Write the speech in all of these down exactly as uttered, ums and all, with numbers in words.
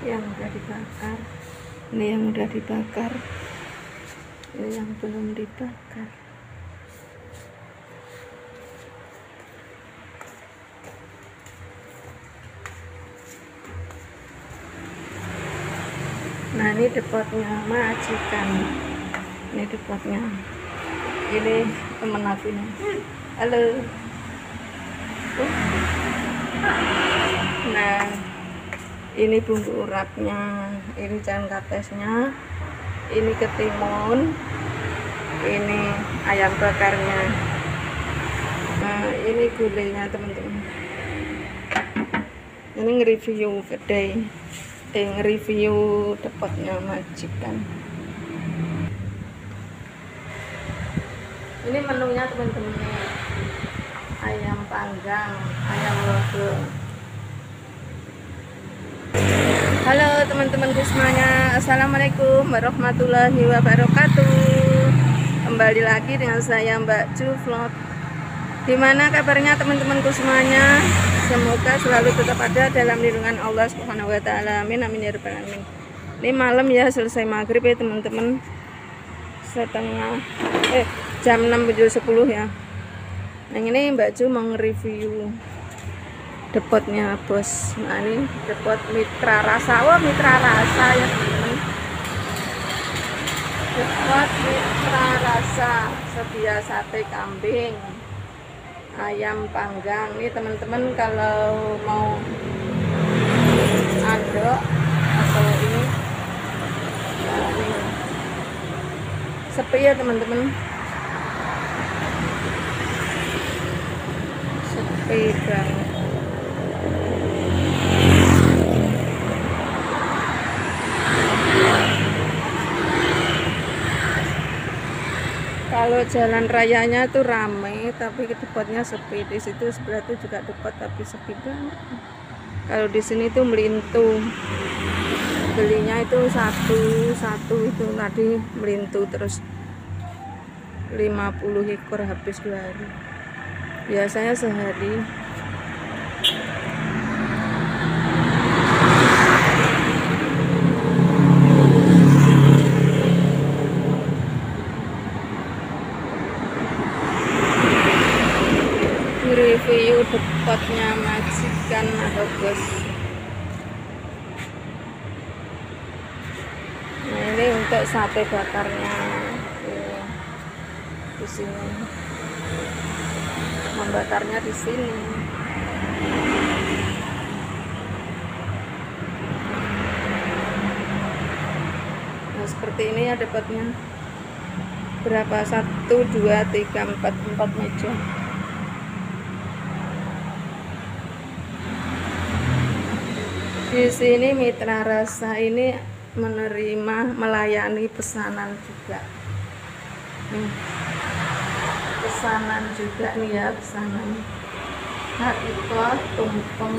yang udah dibakar, ini yang udah dibakar, ini yang belum dibakar. Nah, ini depotnya majikan, ini depotnya, ini temen aku nih. Halo. Nah, ini bumbu urapnya, ini ikan katesnya, ini ketimun, ini ayam bakarnya. Nah, ini gulainya teman-teman. Ini nge-review kedai, eh, nge-review depotnya majikan. Ini menunya teman-teman, ayam panggang, ayam lodo. Halo teman-temanku semuanya, assalamualaikum warahmatullahi wabarakatuh. Kembali lagi dengan saya Mbak Ju Vlog. Gimana kabarnya teman-temanku semuanya? Semoga selalu tetap ada dalam lindungan Allah Subhanahu wa taala. Amin amin ya rabbal alamin. Ini malam ya, selesai maghrib ya teman-teman. Setengah eh jam enam menuju sepuluh ya. Yang ini Mbak Ju mau nge-review depotnya bos. Nah, ini depot Mitra Rasa. Oh, Mitra Rasa ya teman-teman. Depot Mitra Rasa, sedia sate kambing, ayam panggang. Ini teman-teman kalau mau andok atau ini, nah ini sepi ya teman-teman, sepi banget. Kalau jalan rayanya tuh ramai, tapi depotnya sepi. Di situ sebelah itu juga depot, tapi sepi banget. Kalau di sini tuh melintu, belinya itu satu satu itu tadi melintu terus lima puluh ekor habis dua hari. Biasanya sehari. Review depotnya majikan atau bos. Nah, ini untuk sate bakarnya ya, di sini, membakarnya di sini. Nah, seperti ini ya depotnya. Berapa? Satu, dua, tiga, empat, empat meja. Di sini Mitra Rasa ini menerima, melayani pesanan juga. Nih, pesanan juga nih ya, pesanan harikot, tumpeng.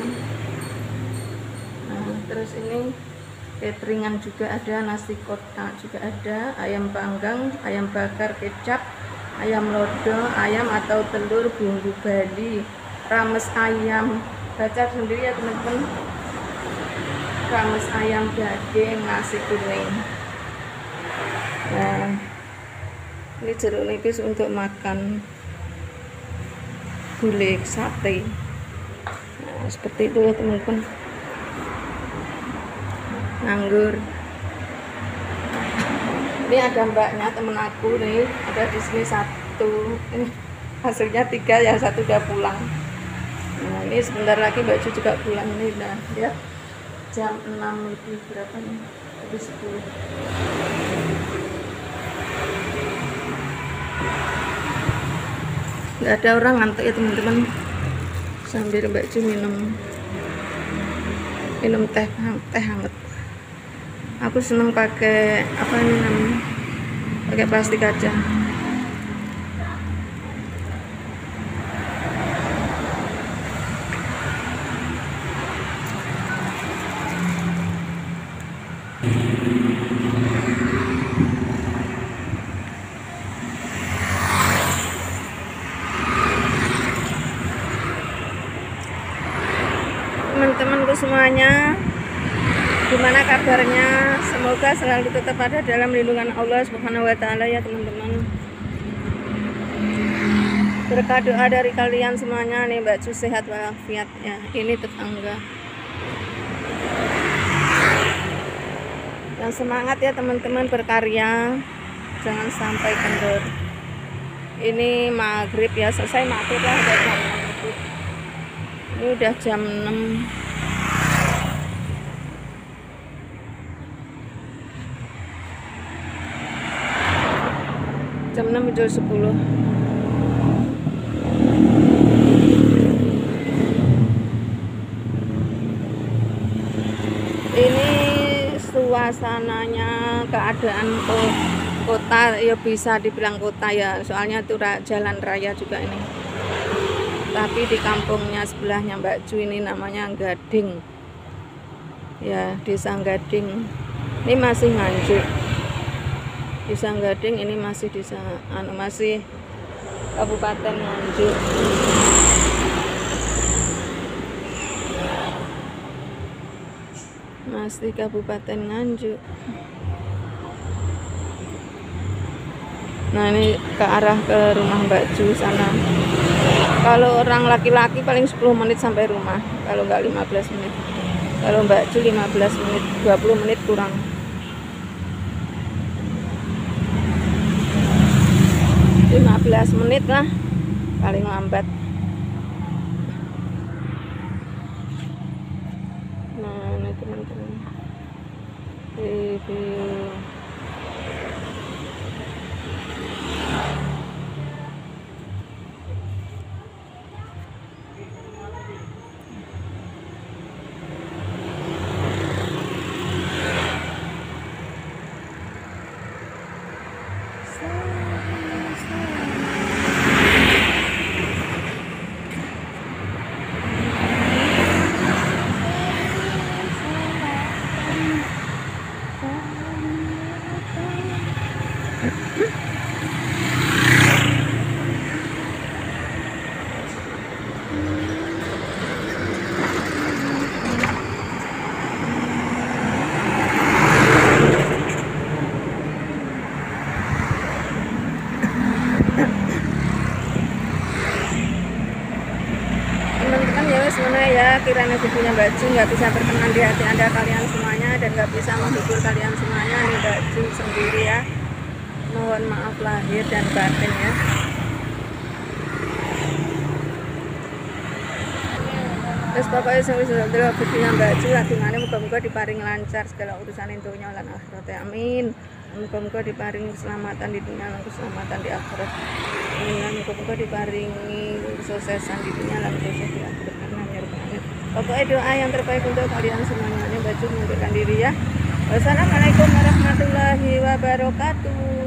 Nah, terus ini cateringan juga ada, nasi kotak juga ada, ayam panggang, ayam bakar kecap, ayam lodo, ayam atau telur bumbu Bali, rames ayam. Baca sendiri ya teman-teman. Rames ayam daging, nasi kuning. Nah, ini jeruk nipis untuk makan gulai sate. Nah, seperti itu ya teman-teman. Anggur. Ini ada mbaknya temen aku nih, ada di sini satu. Ini hasilnya tiga ya, satu udah pulang. Nah, ini sebentar lagi Mbak Ju juga pulang nih, nah ya. Jam enam lebih berapa nih? Lebih sepuluh. Nggak ada orang, ngantuk ya teman-teman. Sambil Mbak Ju minum minum teh teh hangat. Aku seneng pakai apa ini namanya? Pakai plastik aja. Teman-temanku semuanya, gimana kabarnya? Semoga selalu tetap ada dalam lindungan Allah Subhanahu wa taala ya teman-teman. Berkat doa dari kalian semuanya nih Mbak Cu sehat walafiat ya. Ini tetangga. Yang semangat ya teman-teman berkarya. Jangan sampai kendor. Ini maghrib ya, selesai maghrib lah udah jam enam. Ini udah jam enam. Jam enam udah sepuluh. Ini suasananya, keadaan kota ya, bisa dibilang kota ya, soalnya itu jalan raya juga ini. Tapi di kampungnya sebelahnya Mbak Cu ini namanya Gading ya, desa Gading. Ini masih Nganjuk. Desa Gading ini masih desa anu masih Kabupaten Nganjuk. Masih Kabupaten Nganjuk. Nah ini ke arah ke rumah Mbak Cu sana. Kalau orang laki-laki paling sepuluh menit sampai rumah, kalau nggak lima belas menit. Kalau Mbak Cu lima belas menit, dua puluh menit kurang. lima belas menit lah paling lambat. Nah ini teman-teman review. Teman-teman ya semuanya ya, kiranya videonya Mbak Cu nggak bisa berkenan di hati anda kalian semuanya dan nggak bisa menghibur kalian semuanya. Ini Mbak Cu sendiri ya, mohon maaf lahir dan batin ya. Terus pokoknya sampai sudah dulu videonya Mbak Cu lagi mana, muka-muka diparing lancar segala urusan intunya lan akhirat amin. Muka-muka diparing keselamatan di dunia dan keselamatan di akhirat. Amin. Muka-muka diparingi kesuksesan di dunia dan sukses di akhirat. Amin. Pokoknya doa yang terbaik untuk kalian semuanya. Ini Mbak Cu mengundurkan diri ya. Wassalamualaikum warahmatullahi wabarakatuh.